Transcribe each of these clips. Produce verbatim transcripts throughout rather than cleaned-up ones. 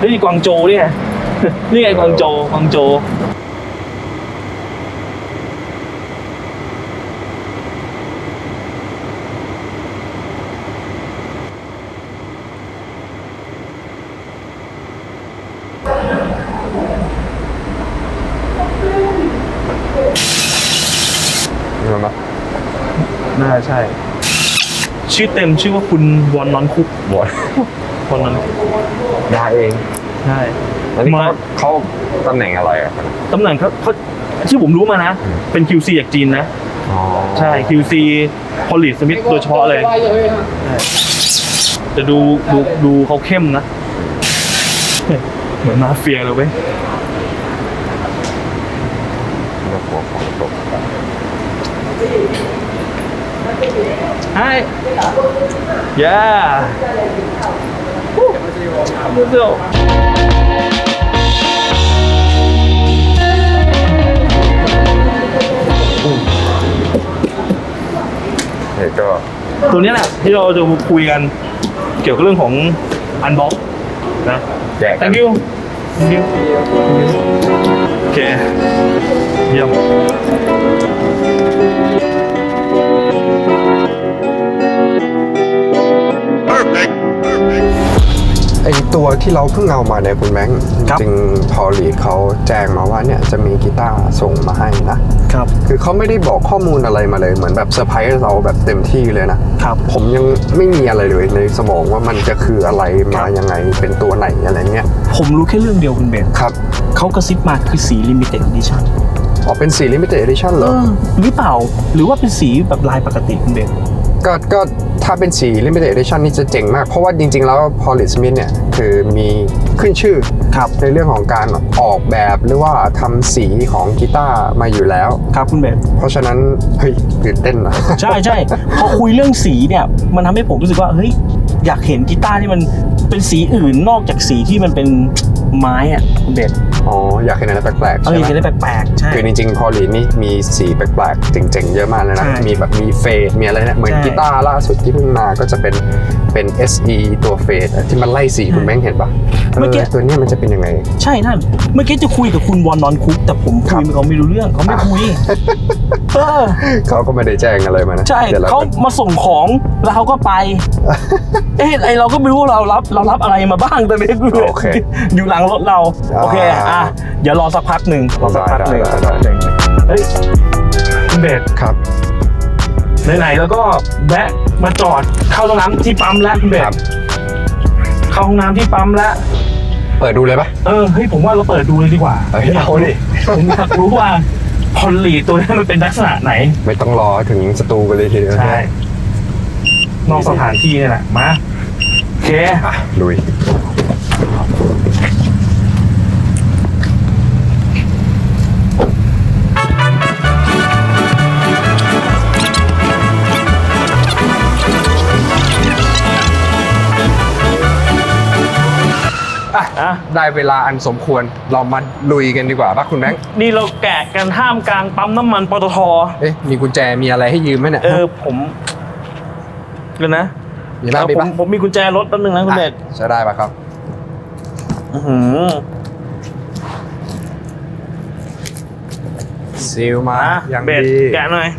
ฮ้ยกวางโจวเนี่ยนี่ไงกวางโจวกวางโจวน่าใช่ชื่อเต็มชื่อว่าคุณวอนนอนคุกวอนวอนนอนได้เองใช่มาเขาตำแหน่งอะไรอ่ะตำแหน่งเขาเขาที่ผมรู้มานะเป็น คิว ซี จากจีนนะใช่ คิว ซี Polish Smith โดยเฉพาะเลยจะดูดูดูเขาเข้มนะเหมือนมาเฟียเลยเว้ยHi. Yeah. Let's go. เฮ้ยก็ตัวนี้แหละที่เราจะคุยกันเกี่ยวกับเรื่องของอันบ็อกนะแจก Thank you. Thank you. โอเคเยี่ยมไอตัวที่เราเพิ่งเอามาเนี่ยคุณแบงค์จริงพอลีดเขาแจ้งมาว่าเนี่ยจะมีกีตาร์ส่งมาให้นะครับคือเขาไม่ได้บอกข้อมูลอะไรมาเลยเหมือนแบบเซอร์ไพรส์เราแบบเต็มที่เลยนะครับผมยังไม่มีอะไรเลยในสมองว่ามันจะคืออะไรมายังไงเป็นตัวไหนอะไรเงี้ยผมรู้แค่เรื่องเดียวคุณเบนครับเขากระซิบมาคือสี Limited Edition อ๋อเป็นสี Limited Edition เหรอหรือเปล่าหรือว่าเป็นสีแบบลายปกติคุณเบนก็ก็ถ้าเป็นสี Limited Edition นี่จะเจ๋งมากเพราะว่าจริงๆแล้ว Polish Smith เนี่ยคือมีขึ้นชื่อในเรื่องของการออกแบบหรือว่าทำสีของกีตาร์มาอยู่แล้วครับคุณเบนเพราะฉะนั้นเฮ้ยตื่นเต้นนะใช่ใช่พอคุยเรื่องสีเนี่ยมันทำให้ผมรู้สึกว่าเฮ้ยอยากเห็นกีตาร์ที่มันเป็นสีอื่นนอกจากสีที่มันเป็นไม้อะคุณเบนอ๋ออยากเห็นอะไรแปลกๆใช่ไหมอยากเห็นอะไรแปลกๆใช่คือจริงๆ Polish นี่มีสีแปลกๆเจ๋งๆเยอะมากเลยนะมีแบบมีเฟดมีอะไรเนี่ยเหมือนกีตาร์ล่าสุดที่เพิ่งมาก็จะเป็นเป็น เอส อี ตัวเฟดที่มันไล่สีคุณแม่งเห็นปะเมื่อกี้ตัวนี้มันจะเป็นยังไงใช่ท่านเมื่อกี้จะคุยกับคุณวอนนอนคุกแต่ผมคุยเขาไม่รู้เรื่องเขาไม่คุยเขาก็ไม่ได้แจ้งอะไรมานะใช่เขามาส่งของแล้วเขาก็ไปเอ๊ะไอเราก็ไม่รู้เรารับเรารับอะไรมาบ้างตอนนี้อยู่หลังรถเราโอเคอ่ะเดี๋ยวรอสักพักหนึ่งรอสักพักหนึ่งเฮ้ยคุณเบสครับไหนๆแล้วก็แวะมาจอดเข้าห้องน้ำที่ปั๊มแล้วคุณเบสเข้าห้องน้ำที่ปั๊มแล้วเปิดดูเลยปะเออเฮ้ยผมว่าเราเปิดดูเลยดีกว่าเฮ้ยเอาดิผมอยากรู้ว่าพอลลีตัวนี้มันเป็นลักษณะไหนไม่ต้องรอถึงสตูกันเลยทีเดียวใช่นอกสถานที่นี่แหละมาโอเคอ่ะลุยได้เวลาอันสมควรเรามาลุยกันดีกว่าป่ะคุณแบงค์นี่เราแกะกันท่ามกลางปั๊มน้ำมันปตท. เอ๊ะมีกุญแจมีอะไรให้ยืมไหมเนี่ยเออผมเดี๋ยวนะมีบ้างมีบ้างผมมีกุญแจรถแป๊บนึงนะคุณเบสจะได้ป่ะครับอือซีลมาอย่างดีแกะหน่อย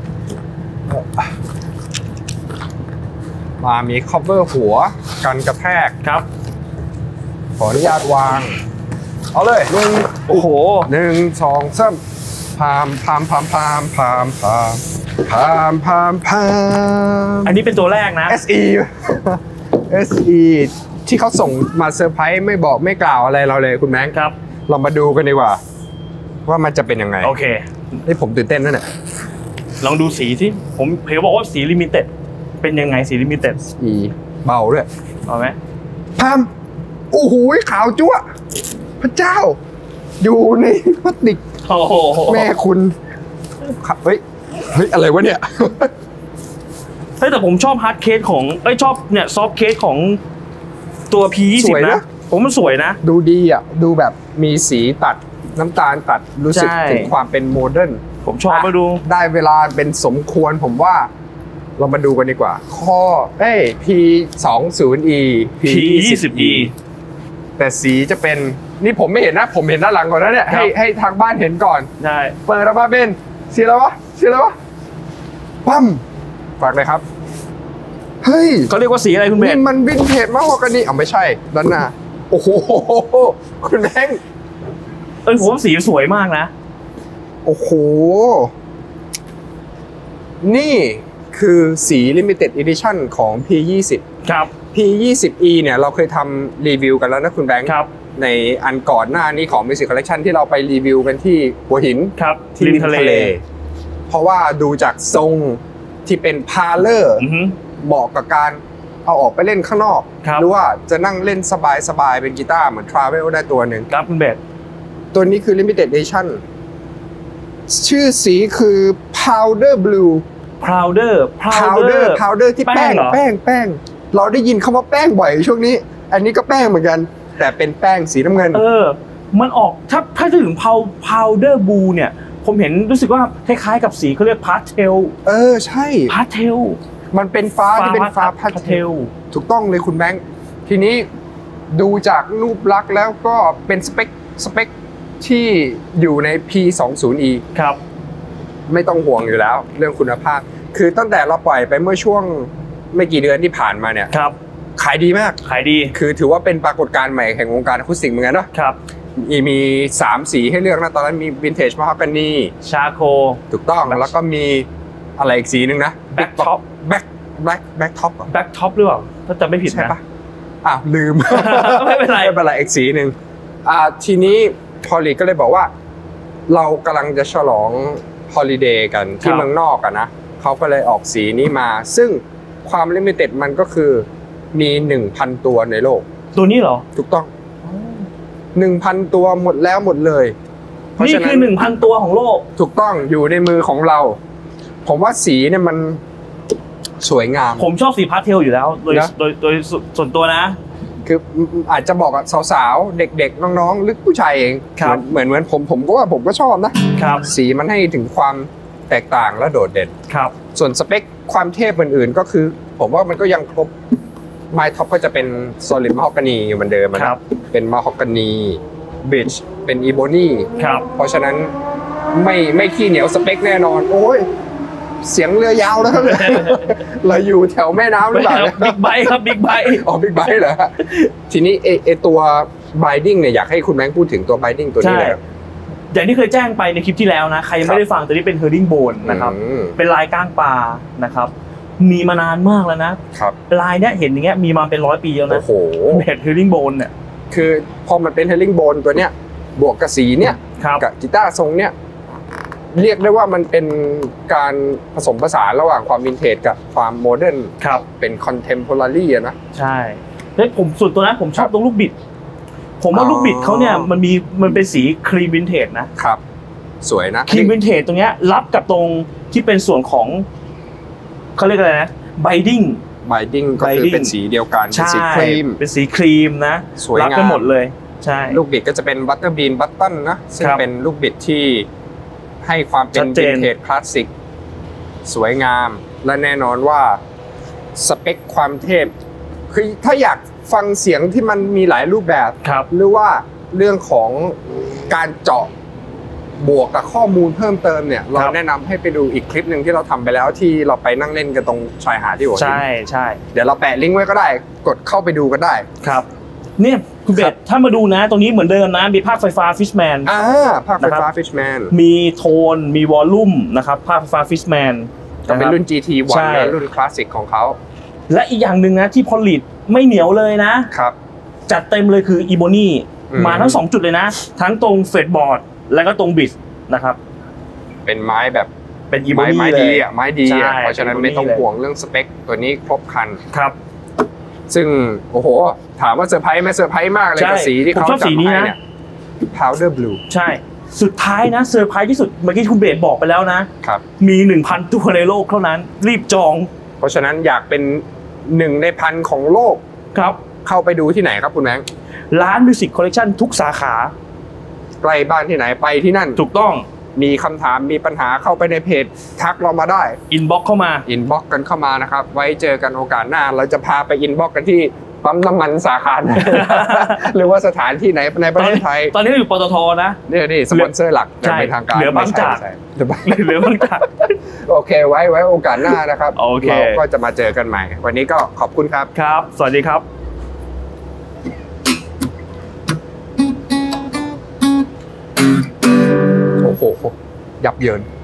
มามีคัฟเวอร์หัวกันกระแทกครับขออนุญาตวางเอาเลยหนึ่งโอ้โหหนึ่งสองสามพามพามพามพามพามพามพามพามพามอันนี้เป็นตัวแรกนะเอส อี เอส อี ที่เขาส่งมาเซอร์ไพรส์ไม่บอกไม่กล่าวอะไรเราเลยคุณแมงครับเรามาดูกันดีกว่าว่ามันจะเป็นยังไงโอเคนี่ผมตื่นเต้นนะเนี่ยลองดูสีที่ผมเพลบอกว่าสีลิมิเต็ดเป็นยังไงสีลิมิเต็ดสีเบาด้วยเอาไหมพามโอ้โหขาวจั๊วพระเจ้าอยู่ในพลาสติกแม่คุณเฮ้ยเฮ้ยอะไรวะเนี่ยเฮ้ยแต่ผมชอบฮาร์ดเคสของเอ้ยชอบเนี่ยซอฟต์เคสของตัว พี ยี่สิบ นะผมมันสวยนะดูดีอ่ะดูแบบมีสีตัดน้ำตาลตัดรู้สึกถึงความเป็นโมเดิร์นผมชอบมาดูได้เวลาเป็นสมควรผมว่าเรามาดูกันดีกว่าข้อเอ้ย พี ยี่สิบ อีพี ยี่สิบ อีเแต่สีจะเป็นนี่ผมไม่เห็นนะผมเห็นด้านหลังก่อนนะเนี่ยให้ให้ทางบ้านเห็นก่อนใช่เปิดออกมาเป็นสีอะไรวะสีอะไรวะปั๊มฝากเลยครับเฮ้ยเขาเรียกว่าสีอะไรคุณเบนนี่มันวินเทจมากกว่านี้อ๋อไม่ใช่ด้านหน้าโอ้โหคุณแบงค์เออผมว่าสีสวยมากนะโอ้โหนี่คือสี Limited Edition ของ พี ยี่สิบครับพี ยี่สิบ อี เนี่ยเราเคยทำรีวิวกันแล้วนะคุณแบงค์ครับในอันก่อนหน้านี้ของ Music Collection ที่เราไปรีวิวกันที่หัวหินครับที่ริมทะเลเพราะว่าดูจากทรงที่เป็นพาเลอร์เหมาะกับการเอาออกไปเล่นข้างนอกหรือว่าจะนั่งเล่นสบายๆเป็นกีตาร์เหมือน Travel ได้ตัวหนึ่งครับคุณเบสตัวนี้คือ Limited Edition ชื่อสีคือ Powder Blue Powder Powder Powder ที่แป้งแป้งแป้งเราได้ยินคำว่าแป้งบ่อยช่วงนี้อันนี้ก็แป้งเหมือนกันแต่เป็นแป้งสีน้ำเงินเออมันออกถ้าถ้าถึง Powder Blue เนี่ยผมเห็นรู้สึกว่าคล้ายๆกับสีเขาเรียก Pastel เออใช่ Pastel มันเป็นฟ้าที่เป็นฟ้า Pastel ถูกต้องเลยคุณแบงค์ทีนี้ดูจากรูปลักษณ์แล้วก็เป็นสเปคสเปคที่อยู่ใน พี ยี่สิบ อีครับไม่ต้องห่วงอยู่แล้วเรื่องคุณภาพคือตั้งแต่เราปล่อยไปเมื่อช่วงไม่กี่เดือนที่ผ่านมาเนี่ยครับขายดีมากขายดีคือถือว่าเป็นปรากฏการณ์ใหม่แห่งวงการอะคูสติกเหมือนกันเนาะครับมีสามสีให้เลือกนะตอนนั้นมีวินเทจมะฮอกกานีชาโคถูกต้องแล้วก็มีอะไรอีกสีนึงนะแบ็คท็อปแบ็คแบ็คแบ็คท็อปแบ็คท็อปหรือเปล่าถ้าจำไม่ผิดนะใช่ปะอ้าวลืมไม่เป็นไรไม่เป็นไรอีกสีหนึ่งอ่าทีนี้พอลีก็เลยบอกว่าเรากำลังจะฉลองฮอลิเดย์กันที่เมืองนอกกันนะเขาก็เลยออกสีนี้มาซึ่งความลิมิเต็ดมันก็คือมี หนึ่งพัน ตัวในโลกตัวนี้เหรอถูกต้อง หนึ่งพัน ตัวหมดแล้วหมดเลยนี่คือ หนึ่งพัน ตัวของโลกถูกต้องอยู่ในมือของเราผมว่าสีเนี่ยมันสวยงามผมชอบสีพาสเทลอยู่แล้วโดยโดยโดยส่วนตัวนะคืออาจจะบอกกับสาวๆเด็กๆน้องๆหรือผู้ชายเองเหมือนเหมือนผมผมก็ว่าผมก็ชอบนะครับสีมันให้ถึงความแตกต่างและโดดเด่นครับส่วนสเปคความเทพอื่นๆก็คือผมว่ามันก็ยังครบไมท็อปก็จะเป็นโซลิดมะฮอกกานีอยู่เหมือนเดิมนะครับเป็นมะฮอกกานีบิชเป็นอีโบนีเพราะฉะนั้นไม่ไม่ขี้เหนียวสเปคแน่นอนโอ้ยเสียงเรือยาวแล้วครับเราอยู่แถวแม่น้ำหรือเปล่าบิ๊กไบค์ครับบิ๊กไบค์อ๋อบิ๊กไบค์เหรอทีนี้เอเอตัวไบดิ้งเนี่ยอยากให้คุณแบงค์พูดถึงตัวไบดิ้งตัวนี้เลยอย่างที่เคยแจ้งไปในคลิปที่แล้วนะใครยังไม่ได้ฟังตัวนี้เป็นเฮอร์ริงโบนนะครับเป็นลายก้างปลานะครับมีมานานมากแล้วนะครับลายเนี้ยเห็นอย่างเงี้ยมีมาเป็นร้อยปีแล้วนะโอ้โหเห็ดเฮอร์ริงโบนเนี่ยคือพอมันเป็นเฮอร์ริงโบนตัวเนี้ยบวกกับสีเนี้ยกับกีตาร์ทรงเนี้ยเรียกได้ว่ามันเป็นการผสมผสานระหว่างความวินเทจกับความโมเดิร์นเป็นคอนเทมพอรารีอะนะใช่แล้วผมส่วนตัวนะผมชอบตรงลูกบิดผมว่าลูกบิดเขาเนี่ยมันมีมันเป็นสีครีมวินเทจนะครับสวยนะครีมวินเทจตรงเนี้ยรับกับตรงที่เป็นส่วนของเขาเรียกอะไรนะไบดิ้งไบดิ้งก็คือเป็นสีเดียวกันเป็นสีครีมเป็นสีครีมนะสวยงามรับกันหมดเลยใช่ลูกบิดก็จะเป็นบัตเตอร์บีนบัตตันนะซึ่งเป็นลูกบิดที่ให้ความเป็นวินเทจคลาสสิกสวยงามและแน่นอนว่าสเปคความเทพคือถ้าอยากฟังเสียงที่มันมีหลายรูปแบบหรือว่าเรื่องของการเจาะบวกกับข้อมูลเพิ่มเติมเนี่ยเราแนะนำให้ไปดูอีกคลิปหนึ่งที่เราทำไปแล้วที่เราไปนั่งเล่นกันตรงชายหาดที่หัวหินใช่ใช่เดี๋ยวเราแปะลิงก์ไว้ก็ได้กดเข้าไปดูกันได้ครับเนี่ยคุณเบสถ้ามาดูนะตรงนี้เหมือนเดิมนะมีภาคไฟฟ้าฟิชแมนอ่าภาคไฟฟ้าฟิชแมนมีโทนมีวอลลุ่มนะครับภาคไฟฟ้าฟิชแมนจะเป็นรุ่น จี ที วัน และรุ่นคลาสสิกของเขาและอีกอย่างหนึ่งนะที่พอลิตไม่เหนียวเลยนะครับจัดเต็มเลยคืออีโบนี่มาทั้งสองจุดเลยนะทั้งตรงเฟดบอร์ดและก็ตรงบิสนะครับเป็นไม้แบบเป็นอีโบนี่ไม้ดีอ่ะไม้ดีอ่ะเพราะฉะนั้นไม่ต้องห่วงเรื่องสเปคตัวนี้ครบครันครับซึ่งโอ้โหถามว่าเซอร์ไพรส์ไหมเซอร์ไพรส์มากเลยกับสีที่เขาจัดให้เนี่ย Powder Blue ใช่สุดท้ายนะเซอร์ไพรส์ที่สุดเมื่อกี้คุณเบสบอกไปแล้วนะครับมี หนึ่งพัน ตัวในโลกเท่านั้นรีบจองเพราะฉะนั้นอยากเป็นหนึ่งในพันของโลกครับเข้าไปดูที่ไหนครับคุณแบงค์ร้าน Music Collection ทุกสาขาใกล้บ้านที่ไหนไปที่นั่นถูกต้องมีคำถามมีปัญหาเข้าไปในเพจทักเรามาได้อินบ็อกเข้ามาอินบ็อกกันเข้ามานะครับไว้เจอกันโอกาสหน้าเราจะพาไปอินบ็อกกันที่ปั๊มน้ำมันสาขาไหน หรือว่าสถานที่ไหนในประเทศไทยตอนนี้อยู่ปตทนะนี่นี่สปอนเซอร์หลักอย่างเป็นทางการเหลือบางจากเหลือบางจากโอเคไว้ไว้โอกาสหน้านะครับเราก็จะมาเจอกันใหม่วันนี้ก็ขอบคุณครับครับสวัสดีครับโอ้โหยับเยิน